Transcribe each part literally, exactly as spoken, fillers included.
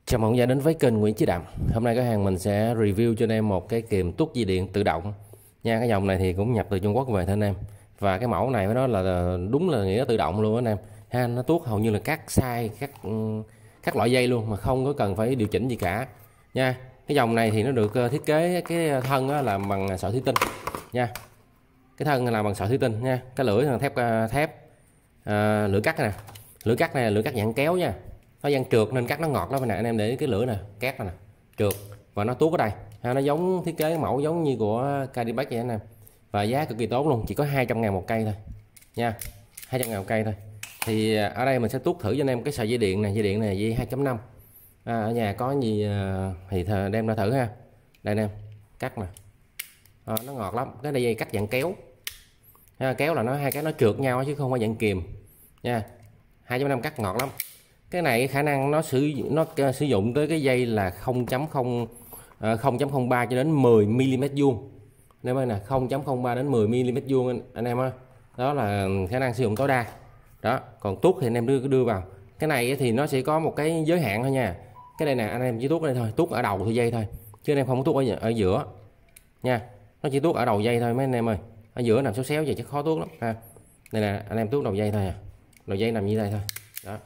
Chào mừng gia đến với kênh Nguyễn Chí Đạm. Hôm nay cửa hàng mình sẽ review cho anh em một cái kìm tuốt dây điện tự động nha. Cái dòng này thì cũng nhập từ Trung Quốc về thôi anh em. Và cái mẫu này với nó là đúng là nghĩa tự động luôn anh em. Ha, nó tuốt hầu như là các size, các các loại dây luôn mà không có cần phải điều chỉnh gì cả nha. Cái dòng này thì nó được thiết kế cái thân là bằng sợi thủy tinh nha. Cái thân là bằng sợi thủy tinh nha. Cái lưỡi là thép thép à, lưỡi cắt nè. Lưỡi cắt này là lưỡi cắt dạng kéo nha. Nó dạng trượt nên cắt nó ngọt lắm nè anh em, để cái lưỡi nè cắt nè trượt và nó tuốt ở đây ha, nó giống thiết kế mẫu giống như của Cadillac vậy anh em, và giá cực kỳ tốt luôn, chỉ có hai trăm ngàn một cây thôi nha, hai trăm ngàn một cây thôi. Thì ở đây mình sẽ tuốt thử cho anh em cái sợi dây điện này, dây điện này dây hai chấm năm à, ở nhà có gì thì đem ra thử ha. Đây anh em, cắt nè à, nó ngọt lắm. Cái này dây cắt dạng kéo ha, kéo là nó hai cái nó trượt nhau chứ không phải dạng kìm nha. Hai chấm năm cắt ngọt lắm. Cái này khả năng nó sử nó sử dụng tới cái dây là không chấm không không ba cho đến mười mi li mét vuông. Nếu mà nè không chấm không ba đến mười mi li mét vuông anh, anh em á. Đó là khả năng sử dụng tối đa. Đó, còn tuốt thì anh em đưa đưa vào. Cái này thì nó sẽ có một cái giới hạn thôi nha. Cái đây nè anh em chỉ tuốt ở đây thôi, tuốt ở đầu thôi dây thôi. Chứ anh em không có tuốt ở, ở giữa nha. Nó chỉ tuốt ở đầu dây thôi mấy anh em ơi. Ở giữa nằm xéo xéo vậy chứ khó tuốt lắm ha. Đây nè, anh em tuốt đầu dây thôi à. Đầu dây nằm như đây thôi. Đó.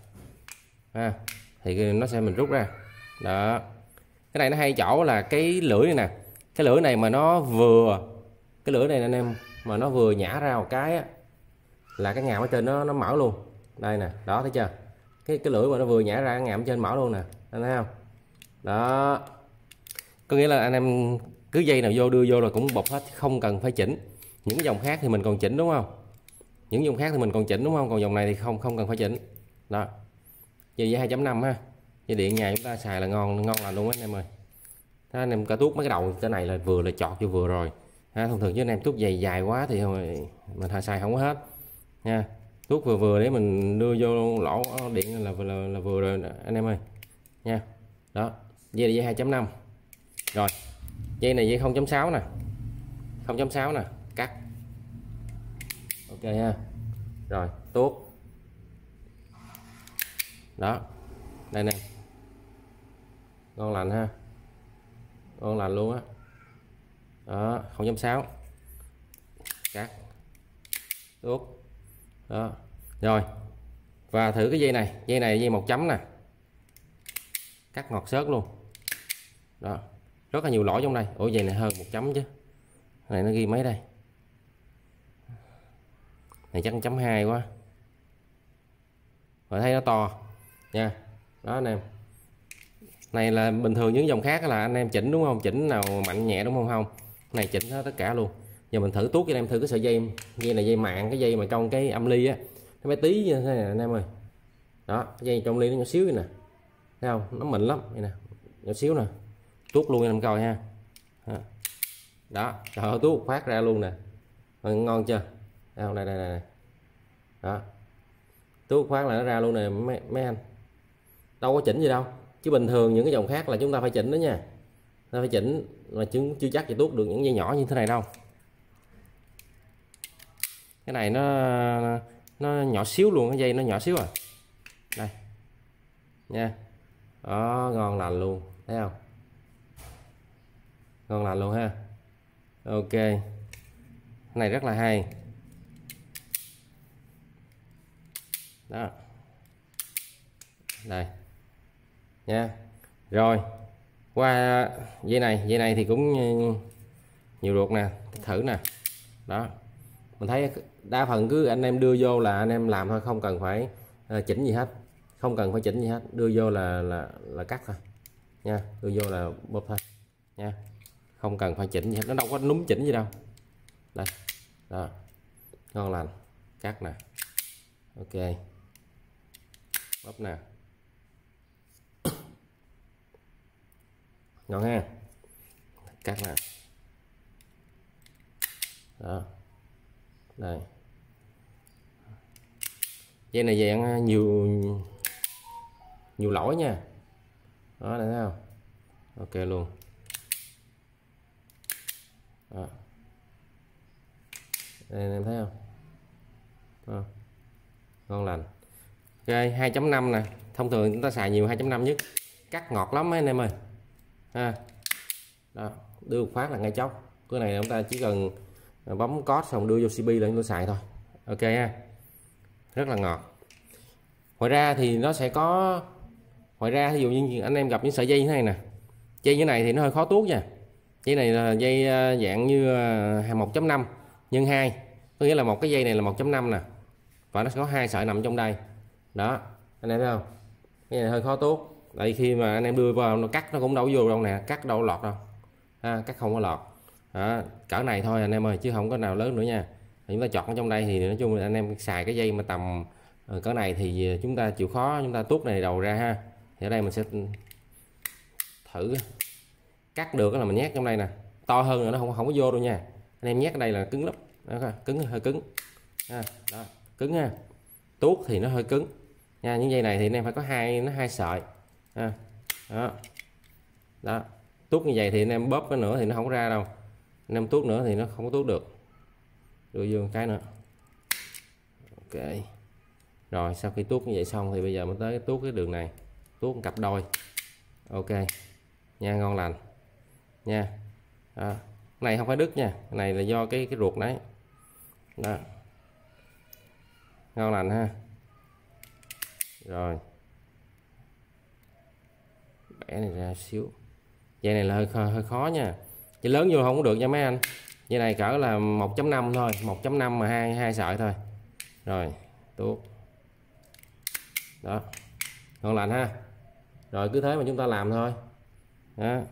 À, thì nó sẽ mình rút ra đó. Cái này nó hay chỗ là cái lưỡi này nè, cái lưỡi này mà nó vừa cái lưỡi này anh em mà nó vừa nhả ra một cái á, là cái ngàm ở trên nó nó mở luôn. Đây nè, đó thấy chưa, cái cái lưỡi mà nó vừa nhả ra cái ngàm trên mở luôn nè, anh thấy không? Đó, có nghĩa là anh em cứ dây nào vô đưa vô là cũng bọc hết, không cần phải chỉnh. Những cái dòng khác thì mình còn chỉnh đúng không, những dòng khác thì mình còn chỉnh đúng không, còn dòng này thì không không cần phải chỉnh. Đó, dây hai chấm năm ha, dây điện nhà chúng ta xài là ngon ngon là luôn á anh em ơi. Đó, anh em cả tuốt mấy cái đầu cái này là vừa là chọt vô vừa rồi ha. Thông thường với anh em tuốt dày dài quá thì mình xài không có hết nha. Tuốt vừa vừa để mình đưa vô lỗ điện là là, là vừa rồi anh em ơi nha. Đó, dây là dây hai chấm năm rồi. Dây này dây không chấm sáu nè, không chấm sáu nè, cắt ok ha. Rồi tuốt đó, đây nè, ngon lành ha, ngon lành luôn á. Đó, không chấm sáu cắt tuốt đó. Rồi và thử cái dây này, dây này dây một chấm nè, cắt ngọt xớt luôn đó, rất là nhiều lỗi trong đây. Ủa dây này hơn một chấm chứ, này nó ghi mấy đây, này chắc chấm hai quá rồi, thấy nó to nha. Đó anh em, này là bình thường những dòng khác là anh em chỉnh đúng không, chỉnh nào mạnh nhẹ đúng không, không này chỉnh hết tất cả luôn. Giờ mình thử tuốt cho anh em thử cái sợi dây, dây này dây mạng, cái dây mà trong cái âm ly á, nó bé tí như thế này anh em ơi. Đó, cái dây trong ly nó nhỏ xíu vậy nè, thấy không, nó mịn lắm vậy nè, nhỏ xíu nè, tuốt luôn anh em coi ha. Đó, trời ơi, tuốt phát ra luôn nè, ngon chưa? Đây đây đây, đây. Đó, tuốt phát là nó ra luôn nè mấy, mấy anh, đâu có chỉnh gì đâu. Chứ bình thường những cái dòng khác là chúng ta phải chỉnh đó nha, ta phải chỉnh mà chứ chưa chắc gì tuốt được những dây nhỏ như thế này đâu. Cái này nó nó nhỏ xíu luôn, cái dây nó nhỏ xíu à. Đây nha, đó, ngon lành luôn, thấy không, ngon lành luôn ha. Ok, cái này rất là hay đó, đây nha. Rồi qua dây này, dây này thì cũng nhiều ruột nè, thử nè. Đó, mình thấy đa phần cứ anh em đưa vô là anh em làm thôi, không cần phải chỉnh gì hết, không cần phải chỉnh gì hết, đưa vô là là là cắt thôi nha, đưa vô là bóp thôi nha, không cần phải chỉnh gì hết, nó đâu có núm chỉnh gì đâu. Đây đó, ngon lành, cắt nè, ok, bóp nè, ngon ha, cắt nè. Đó, đây dây này dạng nhiều nhiều lỗi nha. Đó, đây thấy không, ok luôn. Đó, đây em thấy không, đó, ngon lành. Ok, hai chấm năm nè, thông thường chúng ta xài nhiều hai chấm năm nhất. cắt ngọt lắm mấy anh em ơi ha. Đó, đưa một phát là ngay chốc. Cái này chúng ta chỉ cần bấm code xong đưa vô xê pê là chúng ta xài thôi. Ok ha, rất là ngọt. Ngoài ra thì nó sẽ có, ngoài ra ví dụ như anh em gặp những sợi dây như thế này nè, dây như này thì nó hơi khó tuốt nha. Dây này là dây dạng như một chấm năm nhân hai, có nghĩa là một cái dây này là một chấm năm nè, và nó sẽ có hai sợi nằm trong đây. Đó, anh em thấy không? Cái này hơi khó tuốt. Đây khi mà anh em đưa vào nó cắt nó cũng đâu vô đâu nè, cắt đâu lọt đâu. À, cắt không có lọt. Đó, cỡ này thôi anh em ơi, chứ không có nào lớn nữa nha. Chúng ta chọn ở trong đây thì nói chung là anh em xài cái dây mà tầm cỡ này thì chúng ta chịu khó chúng ta tuốt này đầu ra ha. Thì ở đây mình sẽ thử cắt được là mình nhét trong đây nè, to hơn nữa nó không không có vô đâu nha. Anh em nhét ở đây là cứng lắm. Đó, cứng hơi cứng. À, đó, cứng ha. Tuốt thì nó hơi cứng nha. Những dây này thì anh em phải có hai nó hai sợi. À, đó. Đó, tuốt như vậy thì anh em bóp cái nữa thì nó không ra đâu. Anh em tuốt nữa thì nó không có tuốt được. Đưa vô cái nữa. Ok. Rồi sau khi tuốt như vậy xong thì bây giờ mới tới cái tuốt cái đường này, tuốt một cặp đôi. Ok nha, ngon lành nha. Đó. Cái này không phải đứt nha, cái này là do cái cái ruột đấy. Đó, ngon lành ha. Rồi bẻ này ra xíu. Dây này là hơi hơi khó nha, dây lớn vô không có được nha mấy anh. Dây này cỡ là một chấm năm thôi, một chấm năm mà hai hai sợi thôi. Rồi tuốt. Đó, ngon lành ha. Rồi cứ thế mà chúng ta làm thôi. Đó,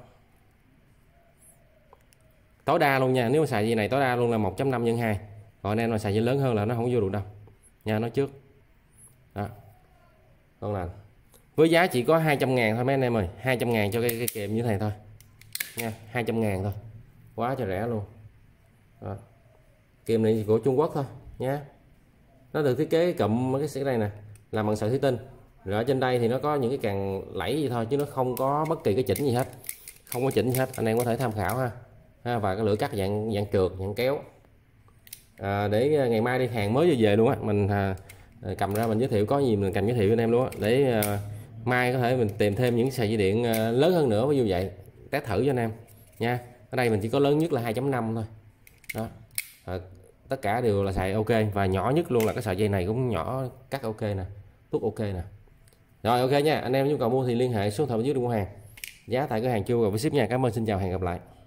tối đa luôn nha, nếu mà xài dây này tối đa luôn là một chấm năm nhân hai. Còn anh em mà xài dây lớn hơn là nó không vô được đâu nha, nói trước. Đó, ngon lành. Với giá chỉ có hai trăm ngàn thôi mấy anh em ơi, hai trăm ngàn cho cái, cái kèm như thế này thôi nha, hai trăm ngàn thôi, quá cho rẻ luôn. Đó. Kèm này của Trung Quốc thôi nhé. Nó được thiết kế cụm mấy cái này nè, làm bằng sợi thủy tinh. Rồi ở trên đây thì nó có những cái càng lẫy gì thôi, chứ nó không có bất kỳ cái chỉnh gì hết, không có chỉnh gì hết. Anh em có thể tham khảo ha. Ha, và cái lưỡi cắt dạng dạng trượt, dạng kéo. À, để ngày mai đi hàng mới về luôn á, mình à, cầm ra mình giới thiệu, có gì mình cầm giới thiệu anh em luôn á, để à, mai có thể mình tìm thêm những sợi dây điện à, lớn hơn nữa, ví dụ vậy, test thử cho anh em nha. Ở đây mình chỉ có lớn nhất là hai chấm năm thôi. Đó. À, tất cả đều là xài ok, và nhỏ nhất luôn là cái sợi dây này cũng nhỏ, cắt ok nè, tuốt ok nè. Rồi ok nha, anh em nhu cầu mua thì liên hệ số điện thoại dưới để mua hàng. Giá tại cửa hàng chưa rồi với ship nha. Cảm ơn, xin chào, hẹn gặp lại.